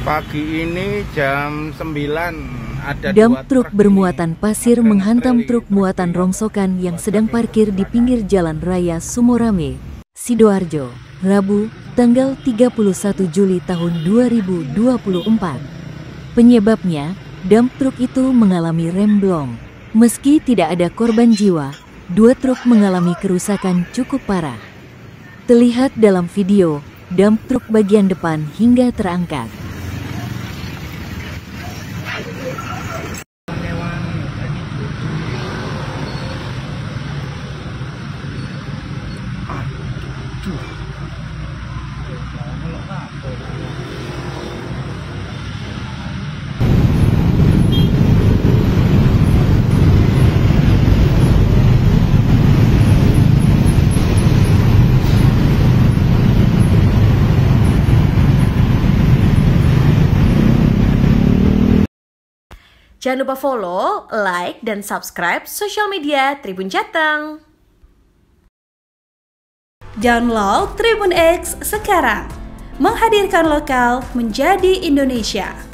Pagi ini jam 9 ada Dump truk bermuatan pasir menghantam truk muatan rongsokan yang sedang parkir di pinggir Jalan Raya Sumorame, Sidoarjo, Rabu, tanggal 31 Juli tahun 2024. Penyebabnya, dump truk itu mengalami remblong. Meski tidak ada korban jiwa, dua truk mengalami kerusakan cukup parah. Terlihat dalam video, dump truk bagian depan hingga terangkat. Jangan lupa follow, like, dan subscribe sosial media Tribun Jateng. Download Tribun X sekarang, menghadirkan lokal menjadi Indonesia.